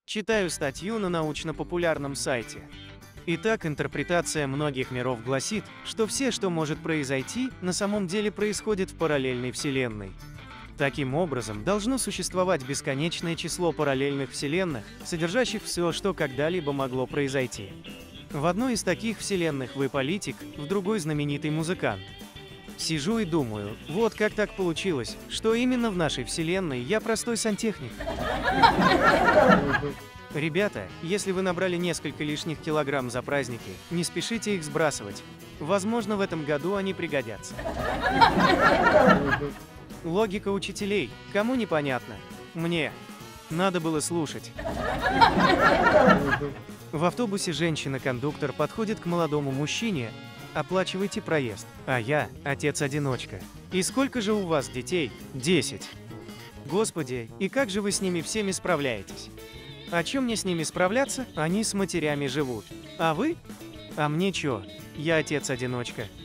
Читаю статью на научно-популярном сайте. Итак, интерпретация многих миров гласит, что все, что может произойти, на самом деле происходит в параллельной вселенной. Таким образом, должно существовать бесконечное число параллельных вселенных, содержащих все, что когда-либо могло произойти. В одной из таких вселенных вы политик, в другой знаменитый музыкант. Сижу и думаю, вот как так получилось, что именно в нашей вселенной я простой сантехник. Ребята, если вы набрали несколько лишних килограмм за праздники, не спешите их сбрасывать. Возможно, в этом году они пригодятся. Логика учителей. Кому непонятно? Мне. Надо было слушать. В автобусе женщина-кондуктор подходит к молодому мужчине. Оплачивайте проезд. А я – отец-одиночка. И сколько же у вас детей? 10. Господи, и как же вы с ними всеми справляетесь? А чё мне с ними справляться? Они с матерями живут. А вы? А мне чё? Я отец-одиночка.